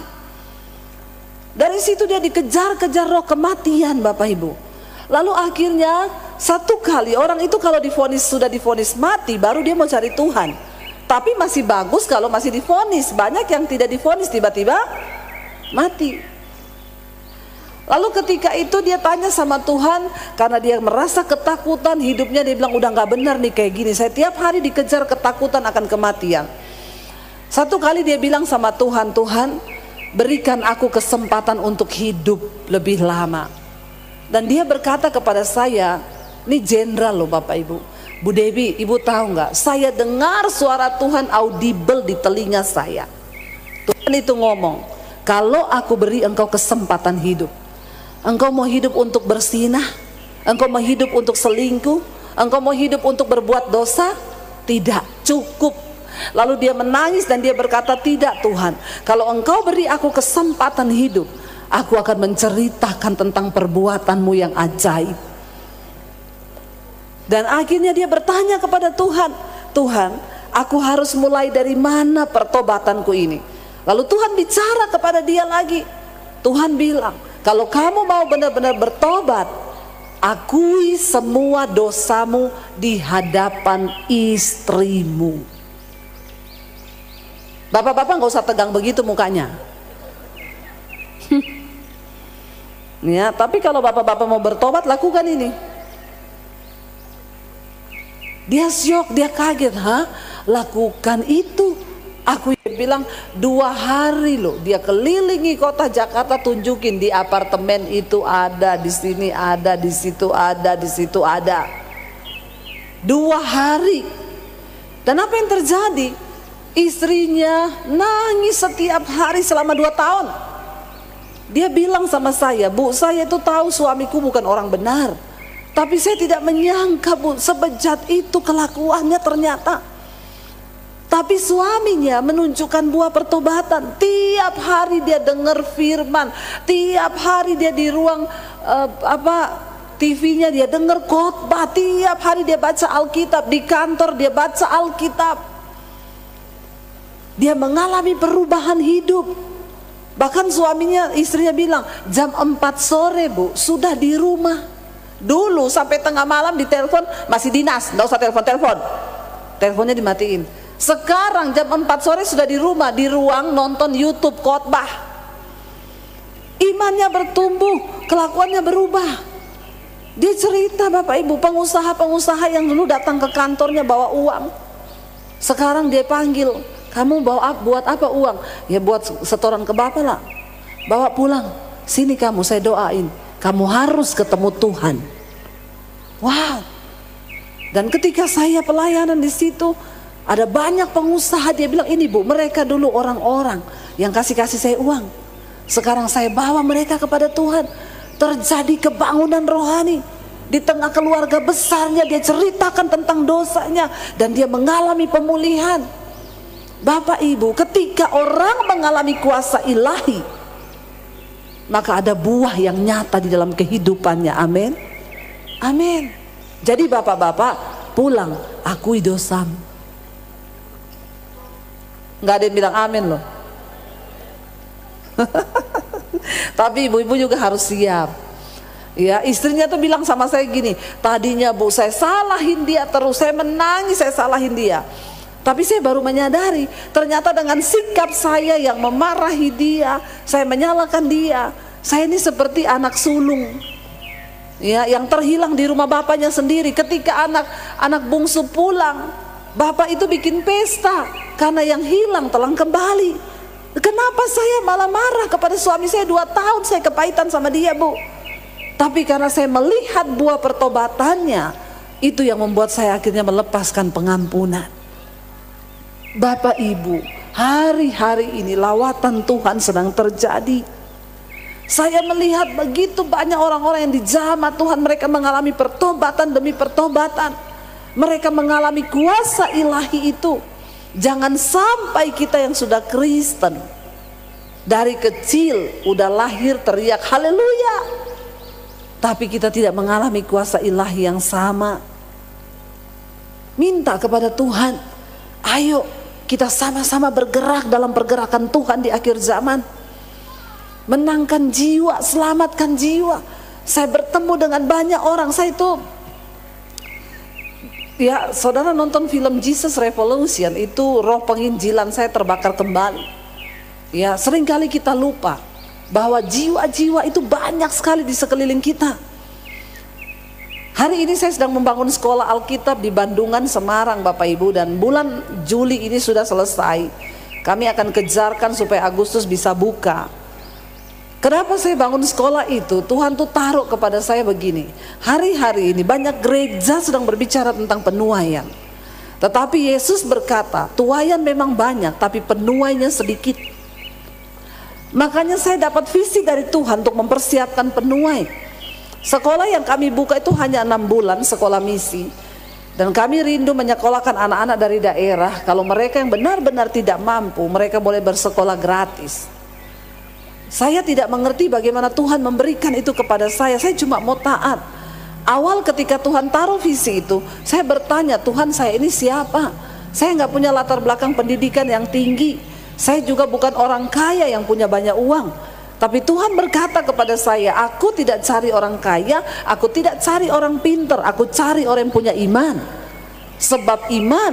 A: Dari situ dia dikejar-kejar roh kematian, Bapak Ibu. Lalu akhirnya satu kali, orang itu kalau divonis, sudah divonis mati, baru dia mau cari Tuhan. Tapi masih bagus kalau masih divonis. Banyak yang tidak divonis tiba-tiba mati. Lalu ketika itu dia tanya sama Tuhan, karena dia merasa ketakutan hidupnya, dia bilang udah gak benar nih kayak gini, saya tiap hari dikejar ketakutan akan kematian. Satu kali dia bilang sama Tuhan, Tuhan berikan aku kesempatan untuk hidup lebih lama. Dan dia berkata kepada saya, ini jenderal loh Bapak Ibu, Bu Debbie, Ibu tahu nggak? Saya dengar suara Tuhan audible di telinga saya. Tuhan itu ngomong, kalau aku beri engkau kesempatan hidup, engkau mau hidup untuk bersinah, engkau mau hidup untuk selingkuh, engkau mau hidup untuk berbuat dosa? Tidak, cukup. Lalu dia menangis dan dia berkata, tidak Tuhan, kalau engkau beri aku kesempatan hidup, aku akan menceritakan tentang perbuatanmu yang ajaib. Dan akhirnya dia bertanya kepada Tuhan, Tuhan, aku harus mulai dari mana pertobatanku ini? Lalu Tuhan bicara kepada dia lagi. Tuhan bilang, kalau kamu mau benar-benar bertobat, akui semua dosamu di hadapan istrimu. Bapak-bapak nggak usah tegang begitu mukanya. Ya, tapi kalau bapak-bapak mau bertobat, lakukan ini. Dia syok, dia kaget, ha? Lakukan itu. Aku bilang dua hari loh, dia kelilingi kota Jakarta, tunjukin di apartemen itu ada, di sini ada, di situ ada, di situ ada. Dua hari. Dan apa yang terjadi? Istrinya nangis setiap hari selama dua tahun. Dia bilang sama saya, Bu, saya itu tahu suamiku bukan orang benar, tapi saya tidak menyangka, Bu, sebejat itu kelakuannya ternyata. Tapi suaminya menunjukkan buah pertobatan. Tiap hari dia dengar firman, tiap hari dia di ruang uh, apa T V-nya dia dengar khotbah, tiap hari dia baca Alkitab, di kantor dia baca Alkitab. Dia mengalami perubahan hidup. Bahkan suaminya, istrinya bilang jam empat sore, Bu, sudah di rumah. Dulu sampai tengah malam ditelepon masih dinas, nggak usah telepon-telepon, teleponnya dimatiin. Sekarang jam empat sore sudah di rumah, di ruang nonton YouTube khotbah. Imannya bertumbuh, kelakuannya berubah. Dia cerita, Bapak Ibu, pengusaha-pengusaha yang dulu datang ke kantornya bawa uang, sekarang dia panggil, kamu bawa buat apa uang? Ya buat setoran ke Bapak lah. Bawa pulang, sini kamu, saya doain. Kamu harus ketemu Tuhan. Wow. Dan ketika saya pelayanan di situ, ada banyak pengusaha, dia bilang, ini Bu, mereka dulu orang-orang yang kasih-kasih saya uang. Sekarang saya bawa mereka kepada Tuhan. Terjadi kebangunan rohani. Di tengah keluarga besarnya dia ceritakan tentang dosanya, dan dia mengalami pemulihan. Bapak Ibu, ketika orang mengalami kuasa ilahi, maka ada buah yang nyata di dalam kehidupannya. Amin. Amin. Jadi bapak-bapak pulang, akui dosamu. Nggak ada yang bilang amin loh. Tapi ibu-ibu juga harus siap. Ya, istrinya tuh bilang sama saya gini, tadinya Bu, saya salahin dia terus, saya menangis, saya salahin dia. Tapi saya baru menyadari, ternyata dengan sikap saya yang memarahi dia, saya menyalahkan dia, saya ini seperti anak sulung, ya, yang terhilang di rumah bapaknya sendiri. Ketika anak anak bungsu pulang, bapak itu bikin pesta karena yang hilang telah kembali. Kenapa saya malah marah kepada suami saya? Dua tahun saya kepahitan sama dia, Bu. Tapi karena saya melihat buah pertobatannya, itu yang membuat saya akhirnya melepaskan pengampunan. Bapak Ibu, hari-hari ini lawatan Tuhan sedang terjadi. Saya melihat begitu banyak orang-orang yang dijamah Tuhan, mereka mengalami pertobatan demi pertobatan. Mereka mengalami kuasa ilahi itu. Jangan sampai kita yang sudah Kristen, dari kecil udah lahir teriak haleluya, tapi kita tidak mengalami kuasa ilahi yang sama. Minta kepada Tuhan, ayo kita sama-sama bergerak dalam pergerakan Tuhan di akhir zaman. Menangkan jiwa, selamatkan jiwa. Saya bertemu dengan banyak orang. Saya itu, ya saudara nonton film Jesus Revolution, itu roh penginjilan saya terbakar kembali. Ya, seringkali kita lupa bahwa jiwa-jiwa itu banyak sekali di sekeliling kita. Hari ini saya sedang membangun sekolah Alkitab di Bandungan, Semarang, Bapak Ibu, dan bulan Juli ini sudah selesai. Kami akan kejarkan supaya Agustus bisa buka. Kenapa saya bangun sekolah itu? Tuhan tuh taruh kepada saya begini, hari-hari ini banyak gereja sedang berbicara tentang penuaian, tetapi Yesus berkata, tuaian memang banyak tapi penuainya sedikit. Makanya saya dapat visi dari Tuhan untuk mempersiapkan penuai. Sekolah yang kami buka itu hanya enam bulan, sekolah misi. Dan kami rindu menyekolahkan anak-anak dari daerah. Kalau mereka yang benar-benar tidak mampu, mereka boleh bersekolah gratis. Saya tidak mengerti bagaimana Tuhan memberikan itu kepada saya. Saya cuma mau taat. Awal ketika Tuhan taruh visi itu, saya bertanya, Tuhan, saya ini siapa? Saya nggak punya latar belakang pendidikan yang tinggi. Saya juga bukan orang kaya yang punya banyak uang. Tapi Tuhan berkata kepada saya, aku tidak cari orang kaya, aku tidak cari orang pintar, aku cari orang yang punya iman. Sebab iman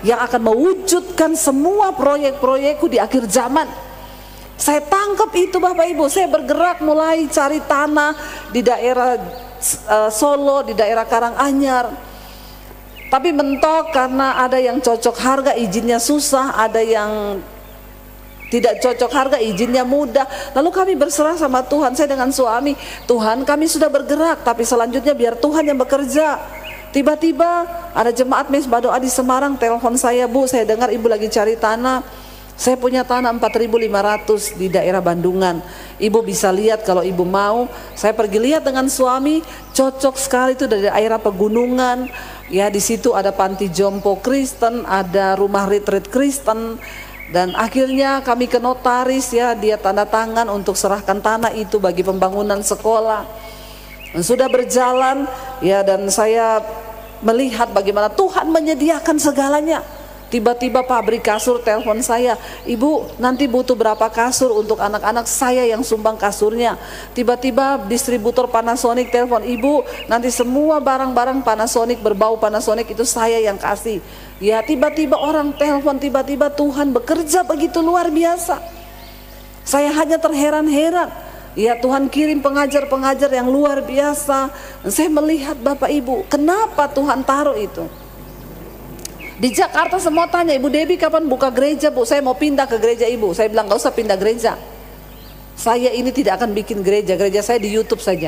A: yang akan mewujudkan semua proyek-proyekku di akhir zaman. Saya tangkap itu Bapak Ibu. Saya bergerak mulai cari tanah di daerah uh, Solo, di daerah Karanganyar. Tapi mentok karena ada yang cocok harga izinnya susah, ada yang tidak cocok harga izinnya mudah. Lalu kami berserah sama Tuhan. Saya dengan suami, Tuhan kami sudah bergerak, tapi selanjutnya biar Tuhan yang bekerja. Tiba-tiba ada jemaat Mesbah Doa di Semarang telepon saya, Bu, saya dengar ibu lagi cari tanah. Saya punya tanah empat ribu lima ratus di daerah Bandungan. Ibu bisa lihat kalau ibu mau. Saya pergi lihat dengan suami, cocok sekali itu dari daerah pegunungan. Ya, di situ ada panti jompo Kristen, ada rumah retreat Kristen. Dan akhirnya kami ke notaris, ya, dia tanda tangan untuk serahkan tanah itu bagi pembangunan sekolah. Dan sudah berjalan, ya, dan saya melihat bagaimana Tuhan menyediakan segalanya. Tiba-tiba pabrik kasur telepon saya, Ibu nanti butuh berapa kasur untuk anak-anak, saya yang sumbang kasurnya. Tiba-tiba distributor Panasonic telepon, Ibu nanti semua barang-barang Panasonic berbau Panasonic itu saya yang kasih. Ya, tiba-tiba orang telepon, tiba-tiba Tuhan bekerja begitu luar biasa. Saya hanya terheran-heran. Ya, Tuhan kirim pengajar-pengajar yang luar biasa. Dan saya melihat Bapak Ibu, kenapa Tuhan taruh itu? Di Jakarta semua tanya, Ibu Debbie kapan buka gereja, Bu? Saya mau pindah ke gereja Ibu. Saya bilang, gak usah pindah gereja. Saya ini tidak akan bikin gereja. Gereja saya di YouTube saja.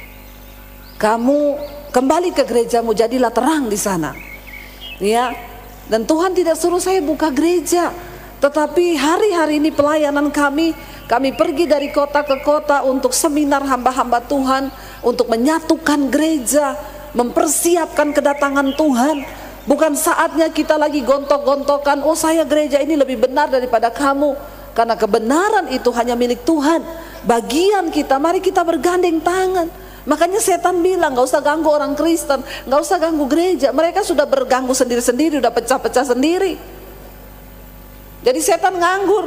A: Kamu kembali ke gerejamu, jadilah terang di sana. Ya, dan Tuhan tidak suruh saya buka gereja. Tetapi hari-hari ini pelayanan kami, kami pergi dari kota ke kota untuk seminar hamba-hamba Tuhan, untuk menyatukan gereja, mempersiapkan kedatangan Tuhan. Bukan saatnya kita lagi gontok-gontokan, oh saya gereja ini lebih benar daripada kamu. Karena kebenaran itu hanya milik Tuhan. Bagian kita, mari kita bergandeng tangan. Makanya setan bilang, gak usah ganggu orang Kristen, gak usah ganggu gereja. Mereka sudah berganggu sendiri-sendiri, udah pecah-pecah sendiri. Jadi setan nganggur.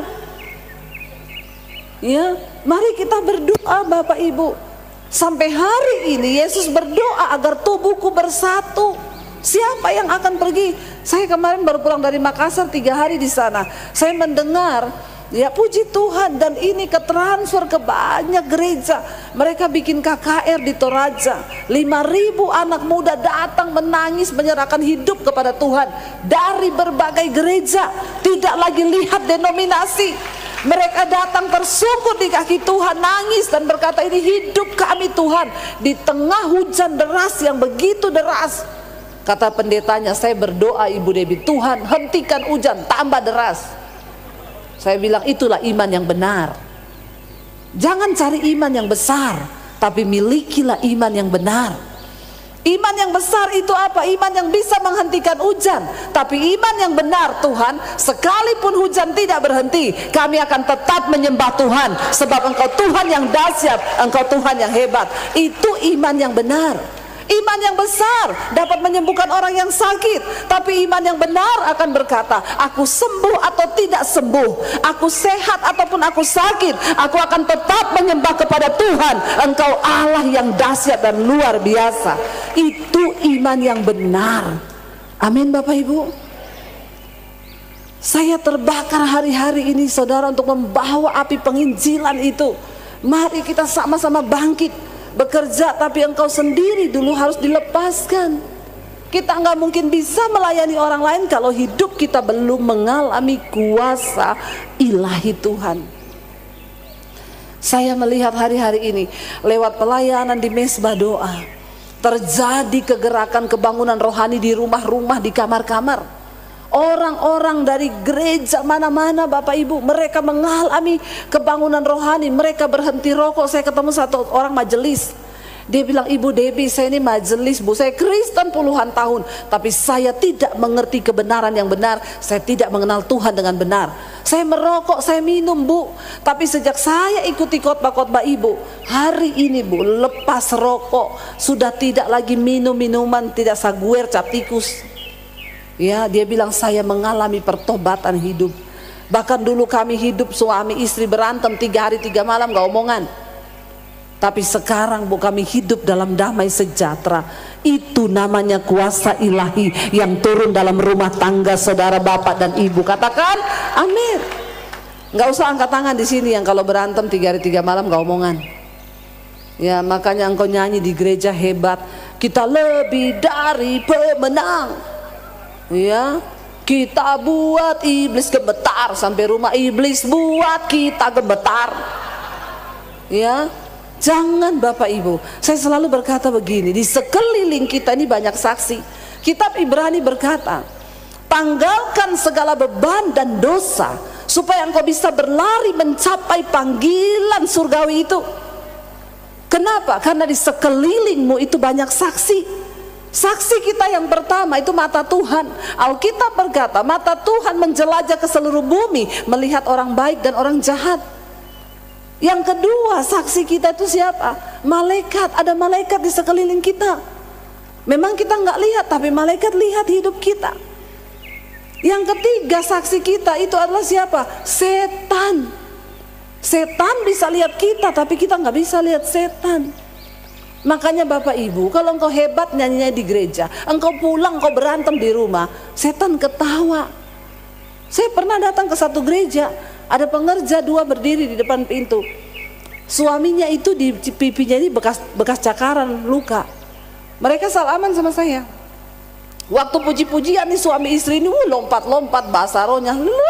A: Ya, mari kita berdoa Bapak Ibu. Sampai hari ini Yesus berdoa agar tubuhku bersatu. Siapa yang akan pergi? Saya kemarin baru pulang dari Makassar, tiga hari di sana. Saya mendengar, ya puji Tuhan, dan ini ketransfer ke banyak gereja. Mereka bikin K K R di Toraja. lima ribu anak muda datang menangis menyerahkan hidup kepada Tuhan dari berbagai gereja. Tidak lagi lihat denominasi. Mereka datang tersungkur di kaki Tuhan, nangis dan berkata, ini hidup kami Tuhan. Di tengah hujan deras yang begitu deras. Kata pendetanya, saya berdoa Ibu Debbie, Tuhan hentikan hujan, tambah deras. Saya bilang itulah iman yang benar. Jangan cari iman yang besar, tapi milikilah iman yang benar. Iman yang besar itu apa? Iman yang bisa menghentikan hujan. Tapi iman yang benar, Tuhan, sekalipun hujan tidak berhenti, kami akan tetap menyembah Tuhan. Sebab Engkau Tuhan yang dahsyat, Engkau Tuhan yang hebat. Itu iman yang benar. Iman yang besar dapat menyembuhkan orang yang sakit. Tapi iman yang benar akan berkata, aku sembuh atau tidak sembuh, aku sehat ataupun aku sakit, aku akan tetap menyembah kepada Tuhan. Engkau Allah yang dahsyat dan luar biasa. Itu iman yang benar. Amin Bapak Ibu. Saya terbakar hari-hari ini saudara untuk membawa api penginjilan itu. Mari kita sama-sama bangkit bekerja, tapi engkau sendiri dulu harus dilepaskan. Kita nggak mungkin bisa melayani orang lain kalau hidup kita belum mengalami kuasa ilahi Tuhan. Saya melihat hari-hari ini lewat pelayanan di Mesbah Doa, terjadi kegerakan kebangunan rohani di rumah-rumah, di kamar-kamar. Orang-orang dari gereja mana-mana Bapak Ibu, mereka mengalami kebangunan rohani. Mereka berhenti rokok. Saya ketemu satu orang majelis, dia bilang, Ibu Debbie, saya ini majelis Bu, saya Kristen puluhan tahun, tapi saya tidak mengerti kebenaran yang benar. Saya tidak mengenal Tuhan dengan benar. Saya merokok, saya minum Bu, tapi sejak saya ikuti khotbah-khotbah Ibu, hari ini Bu, lepas rokok, sudah tidak lagi minum minuman, tidak saguer, cap tikus. Ya, dia bilang saya mengalami pertobatan hidup. Bahkan dulu kami hidup suami istri berantem tiga hari tiga malam gak omongan. Tapi sekarang Bu, kami hidup dalam damai sejahtera. Itu namanya kuasa ilahi yang turun dalam rumah tangga saudara, bapak dan ibu. Katakan amin. Nggak usah angkat tangan di sini yang kalau berantem tiga hari tiga malam nggak omongan. Ya makanya engkau nyanyi di gereja hebat, kita lebih dari pemenang. Ya, kita buat iblis gemetar, sampai rumah iblis buat kita gemetar. Ya, jangan Bapak Ibu. Saya selalu berkata begini, di sekeliling kita ini banyak saksi. Kitab Ibrani berkata, tanggalkan segala beban dan dosa supaya engkau bisa berlari mencapai panggilan surgawi itu. Kenapa? Karena di sekelilingmu itu banyak saksi. Saksi kita yang pertama itu mata Tuhan. Alkitab berkata, mata Tuhan menjelajah ke seluruh bumi, melihat orang baik dan orang jahat. Yang kedua, saksi kita itu siapa? Malaikat. Ada malaikat di sekeliling kita. Memang kita nggak lihat, tapi malaikat lihat hidup kita. Yang ketiga, saksi kita itu adalah siapa? Setan. Setan bisa lihat kita, tapi kita nggak bisa lihat setan. Makanya Bapak Ibu, kalau engkau hebat nyanyinya di gereja, engkau pulang, engkau berantem di rumah, setan ketawa. Saya pernah datang ke satu gereja, ada pengerja dua berdiri di depan pintu. Suaminya itu di pipinya ini bekas bekas cakaran, luka. Mereka salaman sama saya. Waktu puji-pujian nih suami istri ini lompat-lompat bahasa rohnya,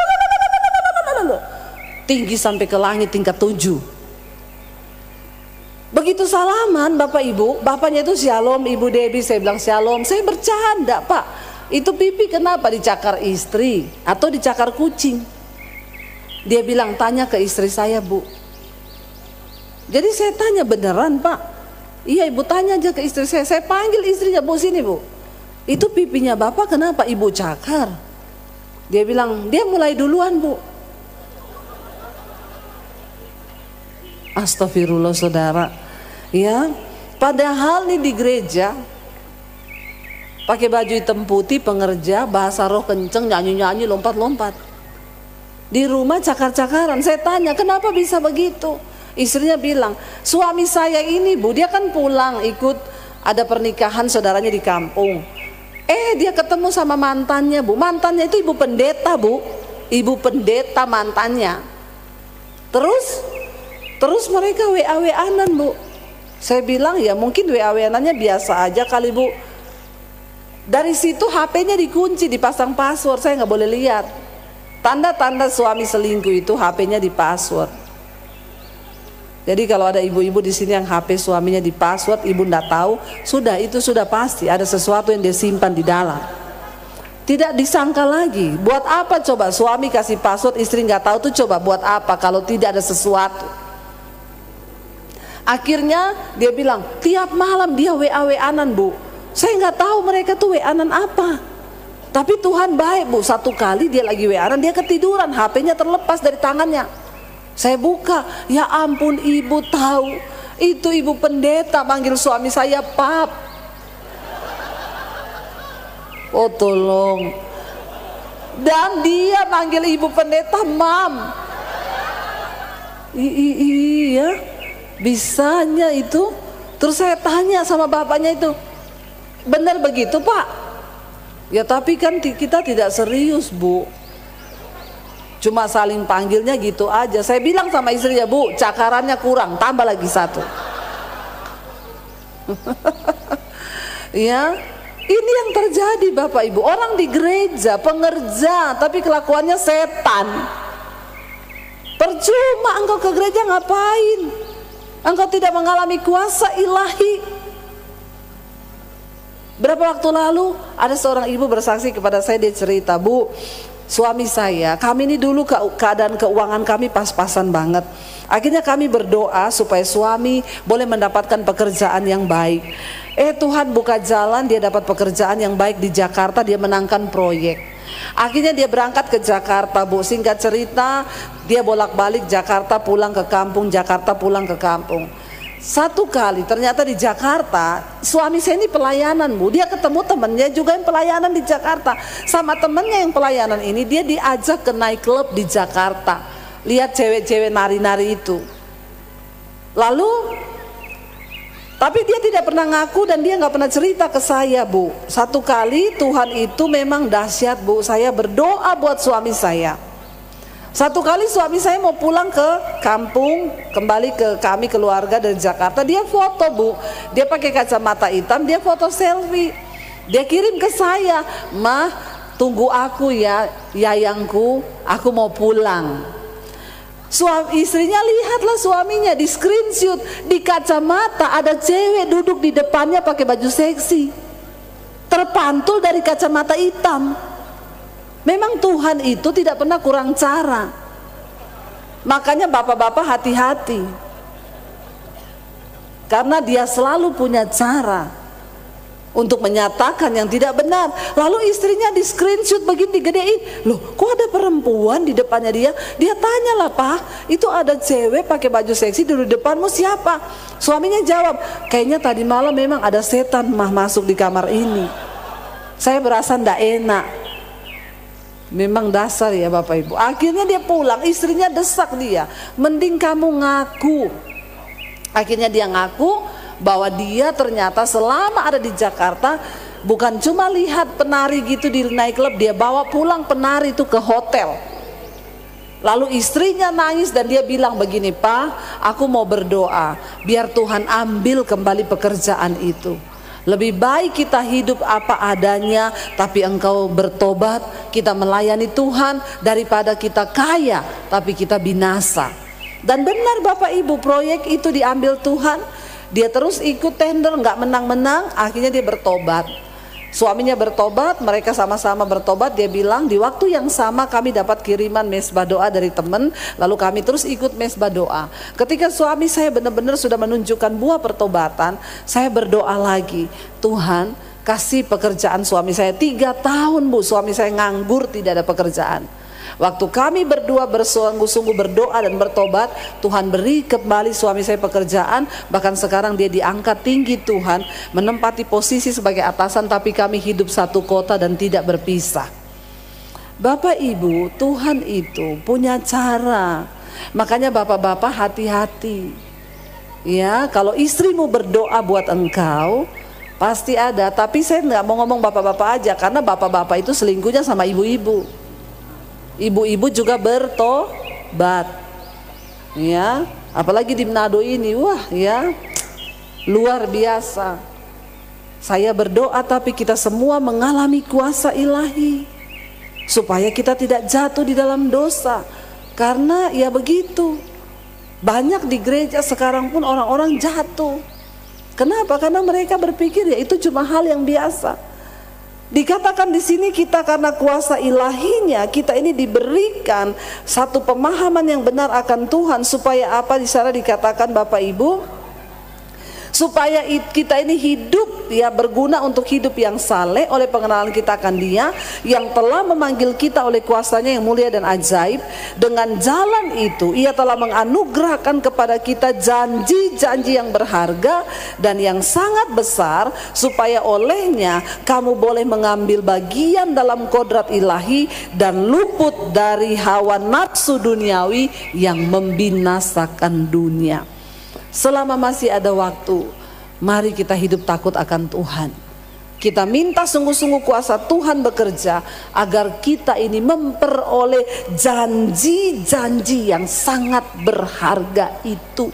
A: tinggi sampai ke langit tingkat tujuh. Begitu salaman Bapak Ibu, bapaknya itu shalom, Ibu Debbie, saya bilang shalom. Saya bercanda, Pak, itu pipi kenapa dicakar istri atau dicakar kucing? Dia bilang, tanya ke istri saya Bu. Jadi saya tanya, beneran Pak? Iya Ibu, tanya aja ke istri saya. Saya panggil istrinya, Bu sini Bu, itu pipinya Bapak kenapa Ibu cakar? Dia bilang, dia mulai duluan Bu. Astagfirullah saudara. Ya, padahal nih di gereja pakai baju hitam putih, pengerja, bahasa roh kenceng, nyanyi-nyanyi, lompat-lompat. Di rumah cakar-cakaran. Saya tanya, kenapa bisa begitu? Istrinya bilang, suami saya ini Bu, dia kan pulang ikut ada pernikahan saudaranya di kampung. Eh dia ketemu sama mantannya Bu. Mantannya itu ibu pendeta Bu. Ibu pendeta mantannya. Terus Terus mereka W A W A-an Bu. Saya bilang ya mungkin W A W A-annya biasa aja kali Bu. Dari situ H P-nya dikunci, dipasang password, saya nggak boleh lihat. Tanda-tanda suami selingkuh itu H P-nya di password. Jadi kalau ada ibu-ibu di sini yang H P suaminya di password, ibu nggak tahu, sudah itu sudah pasti ada sesuatu yang dia simpan di dalam. Tidak disangka lagi. Buat apa coba suami kasih password, istri nggak tahu tuh, coba buat apa kalau tidak ada sesuatu? Akhirnya dia bilang, tiap malam dia W A W A-an Bu. Saya nggak tahu mereka tuh W A-an apa. Tapi Tuhan baik Bu, satu kali dia lagi W A-an, dia ketiduran, H P-nya terlepas dari tangannya. Saya buka, ya ampun ibu tahu, itu ibu pendeta manggil suami saya Pap. Oh tolong. Dan dia manggil ibu pendeta Mam. Iya. Bisanya itu. Terus saya tanya sama bapaknya itu, benar begitu Pak? Ya tapi kan kita tidak serius Bu, cuma saling panggilnya gitu aja. Saya bilang sama istrinya, Bu cakarannya kurang, tambah lagi satu. Ya, ini yang terjadi Bapak Ibu. Orang di gereja pengerja tapi kelakuannya setan. Percuma engkau ke gereja ngapain? Engkau tidak mengalami kuasa ilahi. Berapa waktu lalu ada seorang ibu bersaksi kepada saya, dia cerita, Bu, suami saya, kami ini dulu keadaan keuangan kami pas-pasan banget. Akhirnya kami berdoa supaya suami boleh mendapatkan pekerjaan yang baik. Eh Tuhan buka jalan, dia dapat pekerjaan yang baik di Jakarta, dia menangkan proyek. Akhirnya dia berangkat ke Jakarta Bu. Singkat cerita, dia bolak-balik Jakarta pulang ke kampung, Jakarta pulang ke kampung. Satu kali ternyata di Jakarta, suami saya ini pelayanan Bu. Dia ketemu temennya juga yang pelayanan di Jakarta. Sama temennya yang pelayanan ini, dia diajak ke night club di Jakarta. Lihat cewek-cewek nari-nari itu. Lalu Tapi dia tidak pernah ngaku dan dia nggak pernah cerita ke saya, Bu. Satu kali Tuhan itu memang dahsyat, Bu. Saya berdoa buat suami saya. Satu kali suami saya mau pulang ke kampung, kembali ke kami keluarga dari Jakarta, dia foto, Bu. Dia pakai kacamata hitam, dia foto selfie. Dia kirim ke saya, "Mah, tunggu aku ya, yayangku, aku mau pulang." Suami, istrinya lihatlah suaminya di screenshot, di kacamata ada cewek duduk di depannya pakai baju seksi, terpantul dari kacamata hitam. Memang Tuhan itu tidak pernah kurang cara. Makanya bapak-bapak hati-hati, karena dia selalu punya cara untuk menyatakan yang tidak benar. Lalu istrinya di screenshot begini digedein, loh kok ada perempuan di depannya dia? Dia tanyalah, "Pak, itu ada cewek pakai baju seksi di depanmu, siapa?" Suaminya jawab, "Kayaknya tadi malam memang ada setan mah masuk di kamar ini. Saya berasa ndak enak." Memang dasar ya Bapak Ibu. Akhirnya dia pulang, istrinya desak dia, "Mending kamu ngaku." Akhirnya dia ngaku bahwa dia ternyata selama ada di Jakarta bukan cuma lihat penari gitu di nightclub, dia bawa pulang penari itu ke hotel. Lalu istrinya nangis dan dia bilang begini, "Pak, aku mau berdoa biar Tuhan ambil kembali pekerjaan itu. Lebih baik kita hidup apa adanya tapi engkau bertobat, kita melayani Tuhan, daripada kita kaya tapi kita binasa." Dan benar Bapak Ibu, proyek itu diambil Tuhan. Dia terus ikut tender, nggak menang-menang, akhirnya dia bertobat. Suaminya bertobat, mereka sama-sama bertobat. Dia bilang di waktu yang sama kami dapat kiriman mesbah doa dari teman, lalu kami terus ikut mesbah doa. Ketika suami saya benar-benar sudah menunjukkan buah pertobatan, saya berdoa lagi, "Tuhan, kasih pekerjaan suami saya." Tiga tahun, Bu, suami saya nganggur, tidak ada pekerjaan. Waktu kami berdua bersungguh-sungguh berdoa dan bertobat, Tuhan beri kembali suami saya pekerjaan. Bahkan sekarang dia diangkat tinggi Tuhan, menempati posisi sebagai atasan, tapi kami hidup satu kota dan tidak berpisah. Bapak Ibu, Tuhan itu punya cara. Makanya bapak-bapak hati-hati. Ya, kalau istrimu berdoa buat engkau, pasti ada. Tapi saya nggak mau ngomong bapak-bapak aja, karena bapak-bapak itu selingkuhnya sama ibu-ibu. Ibu-ibu juga bertobat, ya, apalagi di Manado ini, wah ya, luar biasa. Saya berdoa tapi kita semua mengalami kuasa ilahi, supaya kita tidak jatuh di dalam dosa. Karena ya begitu, banyak di gereja sekarang pun orang-orang jatuh. Kenapa? Karena mereka berpikir ya itu cuma hal yang biasa. Dikatakan di sini kita karena kuasa ilahinya kita ini diberikan satu pemahaman yang benar akan Tuhan, supaya apa di sana dikatakan Bapak Ibu, supaya kita ini hidup ya, berguna untuk hidup yang saleh oleh pengenalan kita akan Dia yang telah memanggil kita oleh kuasanya yang mulia dan ajaib. Dengan jalan itu Ia telah menganugerahkan kepada kita janji-janji yang berharga dan yang sangat besar, supaya olehnya kamu boleh mengambil bagian dalam kodrat ilahi dan luput dari hawa nafsu duniawi yang membinasakan dunia. Selama masih ada waktu, mari kita hidup takut akan Tuhan. Kita minta sungguh-sungguh kuasa Tuhan bekerja agar kita ini memperoleh janji-janji yang sangat berharga itu.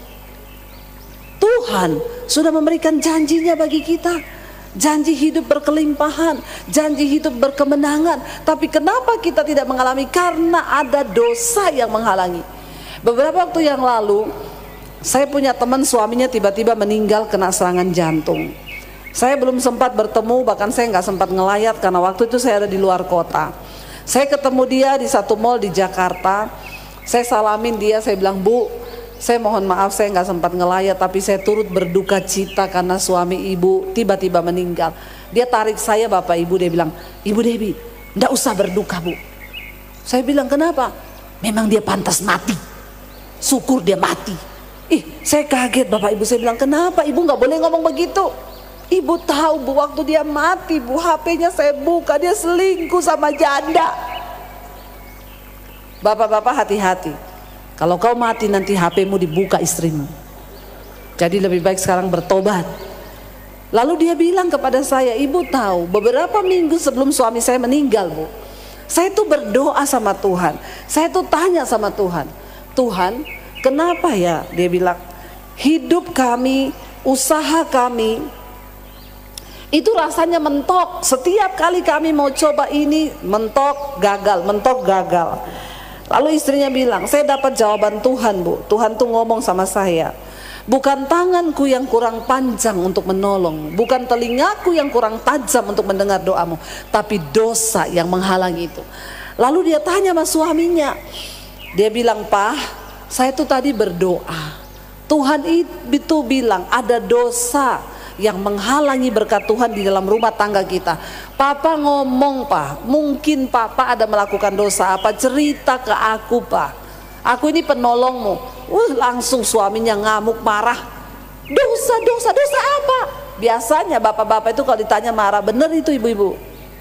A: Tuhan sudah memberikan janjinya bagi kita, janji hidup berkelimpahan, janji hidup berkemenangan. Tapi kenapa kita tidak mengalami? Karena ada dosa yang menghalangi. Beberapa waktu yang lalu, saya punya teman suaminya tiba-tiba meninggal kena serangan jantung. Saya belum sempat bertemu, bahkan saya nggak sempat ngelayat karena waktu itu saya ada di luar kota. Saya ketemu dia di satu mall di Jakarta. Saya salamin dia, saya bilang, "Bu, saya mohon maaf saya nggak sempat ngelayat, tapi saya turut berduka cita karena suami ibu tiba-tiba meninggal." Dia tarik saya, Bapak Ibu, dia bilang, "Ibu Debbie, nggak usah berduka, Bu." Saya bilang, "Kenapa?" "Memang dia pantas mati. Syukur dia mati." Ih, saya kaget Bapak Ibu. Saya bilang, "Kenapa Ibu nggak boleh ngomong begitu?" Ibu tahu, Bu, waktu dia mati, Bu, H P-nya saya buka, dia selingkuh sama janda. Bapak-bapak hati-hati. Kalau kau mati nanti H P-mu dibuka istrimu. Jadi lebih baik sekarang bertobat. Lalu dia bilang kepada saya, ibu tahu beberapa minggu sebelum suami saya meninggal, Bu, saya tuh berdoa sama Tuhan. Saya tuh tanya sama Tuhan, Tuhan kenapa ya, dia bilang, hidup kami, usaha kami itu rasanya mentok. Setiap kali kami mau coba ini, mentok, gagal, mentok, gagal. Lalu istrinya bilang, saya dapat jawaban Tuhan, Bu. Tuhan tuh ngomong sama saya, bukan tanganku yang kurang panjang untuk menolong, bukan telingaku yang kurang tajam untuk mendengar doamu, tapi dosa yang menghalangi itu. Lalu dia tanya sama suaminya, dia bilang, Pak, saya tuh tadi berdoa, Tuhan itu bilang ada dosa yang menghalangi berkat Tuhan di dalam rumah tangga kita. Papa ngomong, Pak, mungkin Papa ada melakukan dosa apa, cerita ke aku, Pak, aku ini penolongmu. Wah, langsung suaminya ngamuk, marah. Dosa, dosa, dosa apa? Biasanya bapak-bapak itu kalau ditanya marah, bener itu ibu-ibu,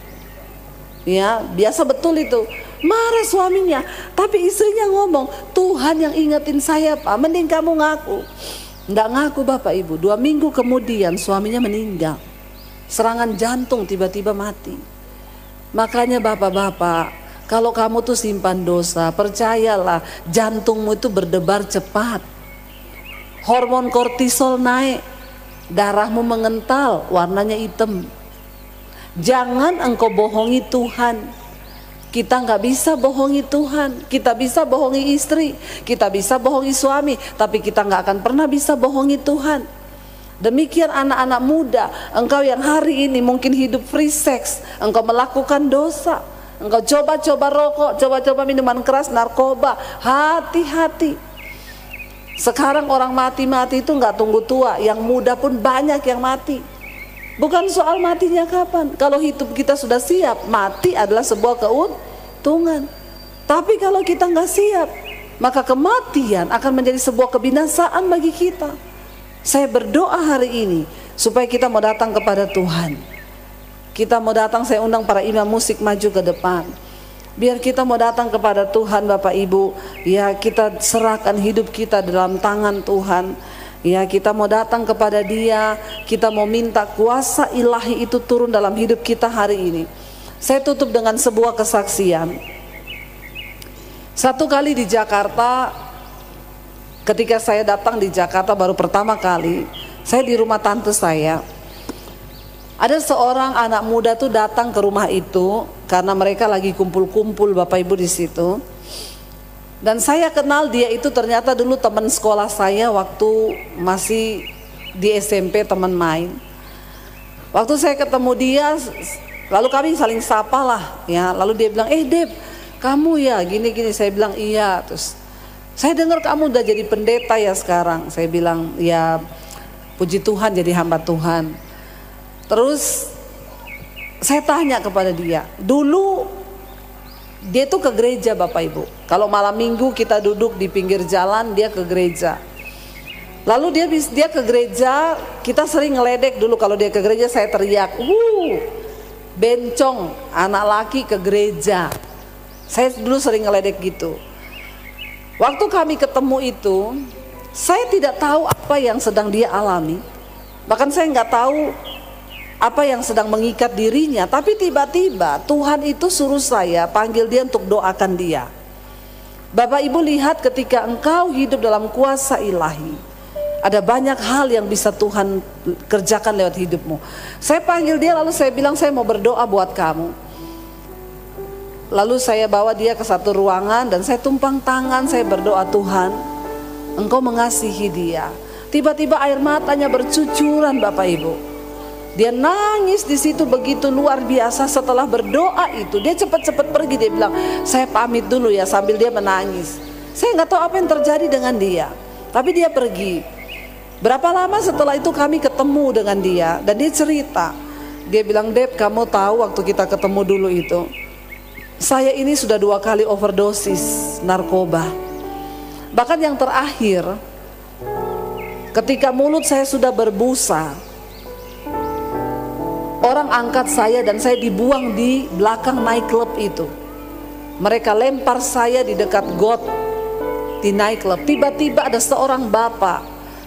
A: ya biasa betul itu, marah suaminya. Tapi istrinya ngomong, Tuhan yang ingetin saya, Pak, mending kamu ngaku. Nggak ngaku bapak ibu. Dua minggu kemudian suaminya meninggal, serangan jantung, tiba-tiba mati. Makanya bapak-bapak, kalau kamu tuh simpan dosa, percayalah jantungmu itu berdebar cepat, hormon kortisol naik, darahmu mengental, warnanya hitam. Jangan engkau bohongi Tuhan. Kita nggak bisa bohongi Tuhan. Kita bisa bohongi istri, kita bisa bohongi suami, tapi kita nggak akan pernah bisa bohongi Tuhan. Demikian anak-anak muda, engkau yang hari ini mungkin hidup free sex, engkau melakukan dosa, engkau coba-coba rokok, coba-coba minuman keras, narkoba, hati-hati. Sekarang orang mati-mati itu nggak tunggu tua, yang muda pun banyak yang mati. Bukan soal matinya kapan. Kalau hidup kita sudah siap, mati adalah sebuah keuntungan. Tapi kalau kita nggak siap, maka kematian akan menjadi sebuah kebinasaan bagi kita. Saya berdoa hari ini supaya kita mau datang kepada Tuhan. Kita mau datang, saya undang para imam musik maju ke depan. Biar kita mau datang kepada Tuhan Bapak Ibu. Ya, kita serahkan hidup kita dalam tangan Tuhan. Ya, kita mau datang kepada Dia, kita mau minta kuasa ilahi itu turun dalam hidup kita hari ini. Saya tutup dengan sebuah kesaksian. Satu kali di Jakarta, ketika saya datang di Jakarta baru pertama kali, saya di rumah tante saya. Ada seorang anak muda tuh datang ke rumah itu karena mereka lagi kumpul-kumpul Bapak Ibu di situ. Dan saya kenal dia itu ternyata dulu teman sekolah saya waktu masih di S M P, teman main. Waktu saya ketemu dia, lalu kami saling sapa lah, ya. Lalu dia bilang, eh Deb, kamu ya gini-gini. Saya bilang iya. Terus saya dengar kamu udah jadi pendeta ya sekarang. Saya bilang ya, puji Tuhan jadi hamba Tuhan. Terus saya tanya kepada dia, dulu dia tuh ke gereja Bapak Ibu. Kalau malam minggu kita duduk di pinggir jalan, dia ke gereja. Lalu dia dia ke gereja, kita sering ngeledek dulu kalau dia ke gereja, saya teriak, wuh, bencong, anak laki ke gereja. Saya dulu sering ngeledek gitu. Waktu kami ketemu itu, saya tidak tahu apa yang sedang dia alami. Bahkan saya nggak tahu apa yang sedang mengikat dirinya. Tapi tiba-tiba Tuhan itu suruh saya panggil dia untuk doakan dia. Bapak Ibu lihat, ketika engkau hidup dalam kuasa ilahi, ada banyak hal yang bisa Tuhan kerjakan lewat hidupmu. Saya panggil dia, lalu saya bilang saya mau berdoa buat kamu. Lalu saya bawa dia ke satu ruangan dan saya tumpang tangan, saya berdoa, Tuhan, engkau mengasihi dia. Tiba-tiba air matanya bercucuran Bapak Ibu. Dia nangis di situ begitu luar biasa. Setelah berdoa itu dia cepat-cepat pergi. Dia bilang, saya pamit dulu ya, sambil dia menangis. Saya nggak tahu apa yang terjadi dengan dia, tapi dia pergi. Berapa lama setelah itu kami ketemu dengan dia dan dia cerita. Dia bilang, Deb, kamu tahu waktu kita ketemu dulu itu, saya ini sudah dua kali overdosis narkoba. Bahkan yang terakhir, ketika mulut saya sudah berbusa, orang angkat saya dan saya dibuang di belakang nightclub itu. Mereka lempar saya di dekat got di nightclub. Tiba-tiba ada seorang bapak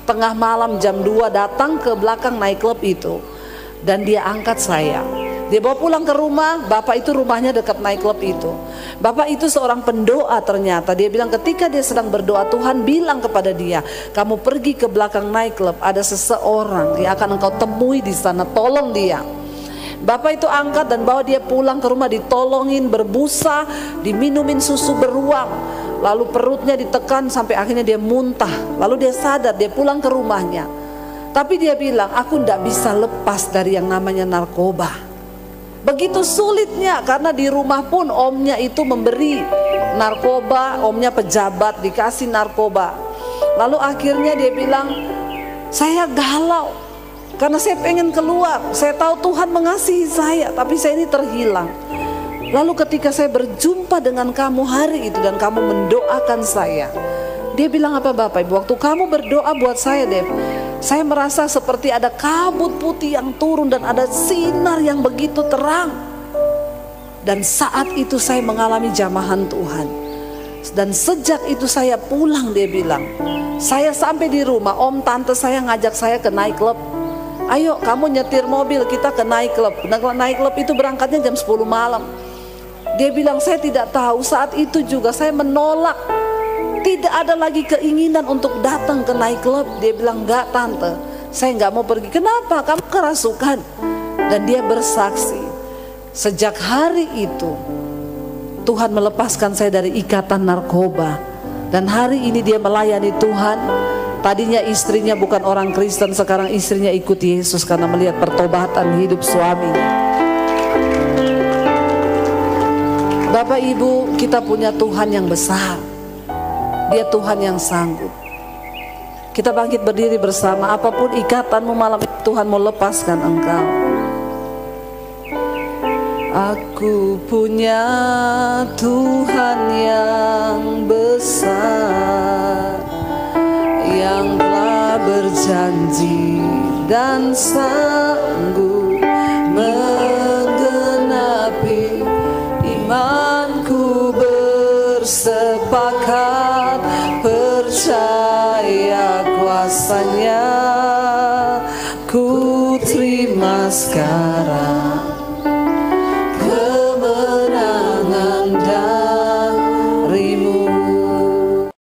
A: tengah malam jam dua datang ke belakang night club itu. Dan dia angkat saya. Dia bawa pulang ke rumah. Bapak itu rumahnya dekat night club itu. Bapak itu seorang pendoa ternyata. Dia bilang ketika dia sedang berdoa, Tuhan bilang kepada dia, kamu pergi ke belakang night club, ada seseorang yang akan engkau temui di sana, tolong dia. Bapak itu angkat dan bawa dia pulang ke rumah, ditolongin, berbusa, diminumin susu beruang. Lalu perutnya ditekan sampai akhirnya dia muntah. Lalu dia sadar, dia pulang ke rumahnya. Tapi dia bilang, aku tidak bisa lepas dari yang namanya narkoba. Begitu sulitnya, karena di rumah pun omnya itu memberi narkoba, omnya pejabat, dikasih narkoba. Lalu akhirnya dia bilang, saya galau, karena saya pengen keluar. Saya tahu Tuhan mengasihi saya, tapi saya ini terhilang. Lalu ketika saya berjumpa dengan kamu hari itu dan kamu mendoakan saya, dia bilang apa Bapak Ibu, waktu kamu berdoa buat saya Dev, saya merasa seperti ada kabut putih yang turun dan ada sinar yang begitu terang. Dan saat itu saya mengalami jamahan Tuhan. Dan sejak itu saya pulang, dia bilang. Saya sampai di rumah, om tante saya ngajak saya ke night club. Ayo kamu nyetir mobil kita ke night club. Night club itu berangkatnya jam sepuluh malam. Dia bilang saya tidak tahu, saat itu juga saya menolak. Tidak ada lagi keinginan untuk datang ke night club. Dia bilang, enggak tante, saya enggak mau pergi. Kenapa? Kamu kerasukan. Dan dia bersaksi, sejak hari itu Tuhan melepaskan saya dari ikatan narkoba. Dan hari ini dia melayani Tuhan. Tadinya istrinya bukan orang Kristen, sekarang istrinya ikut Yesus karena melihat pertobatan hidup suaminya. Bapak Ibu, kita punya Tuhan yang besar. Dia Tuhan yang sanggup. Kita bangkit berdiri bersama. Apapun ikatanmu malam ini, Tuhan mau lepaskan engkau. Aku punya Tuhan yang besar, yang telah berjanji dan sanggup menggenapi imanku, bersepakat percaya kuasanya. Ku terima sekarang